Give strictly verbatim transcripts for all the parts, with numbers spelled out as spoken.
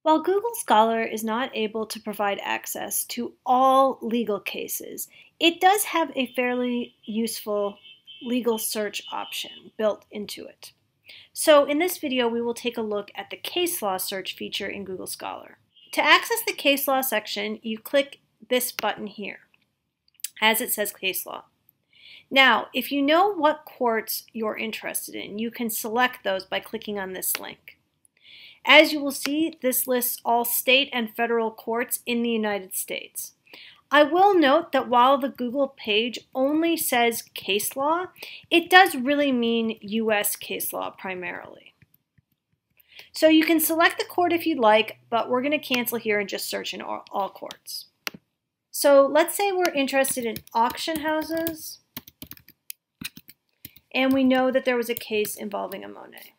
While Google Scholar is not able to provide access to all legal cases, it does have a fairly useful legal search option built into it. So in this video, we will take a look at the case law search feature in Google Scholar. To access the case law section, you click this button here, as it says case law. Now, if you know what courts you're interested in, you can select those by clicking on this link. As you will see, this lists all state and federal courts in the United States. I will note that while the Google page only says case law, it does really mean U S case law primarily. So you can select the court if you'd like, but we're going to cancel here and just search in all, all courts. So let's say we're interested in auction houses, and we know that there was a case involving a Monet.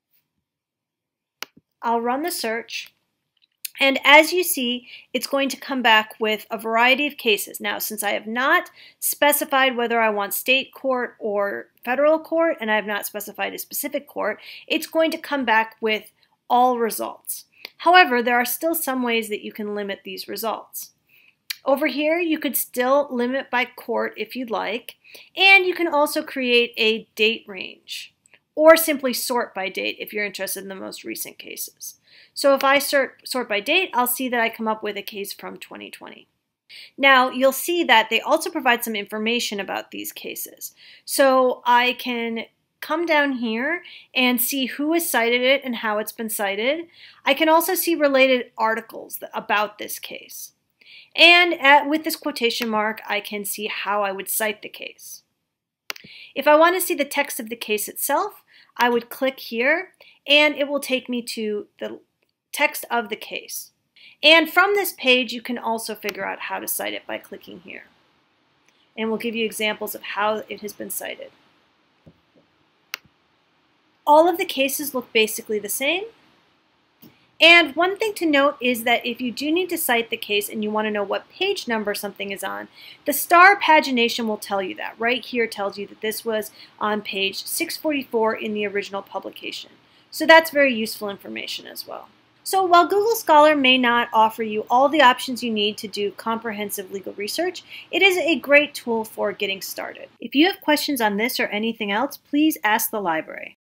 I'll run the search, and as you see, it's going to come back with a variety of cases. Now, since I have not specified whether I want state court or federal court, and I have not specified a specific court, it's going to come back with all results. However, there are still some ways that you can limit these results. Over here, you could still limit by court if you'd like, and you can also create a date range, or simply sort by date if you're interested in the most recent cases. So if I sort, sort by date, I'll see that I come up with a case from twenty twenty. Now, you'll see that they also provide some information about these cases. So I can come down here and see who has cited it and how it's been cited. I can also see related articles about this case. And at, with this quotation mark, I can see how I would cite the case. If I want to see the text of the case itself, I would click here, and it will take me to the text of the case. And from this page, you can also figure out how to cite it by clicking here. And we'll give you examples of how it has been cited. All of the cases look basically the same. And one thing to note is that if you do need to cite the case and you want to know what page number something is on, the star pagination will tell you that. Right here tells you that this was on page six forty-four in the original publication. So that's very useful information as well. So while Google Scholar may not offer you all the options you need to do comprehensive legal research, it is a great tool for getting started. If you have questions on this or anything else, please ask the library.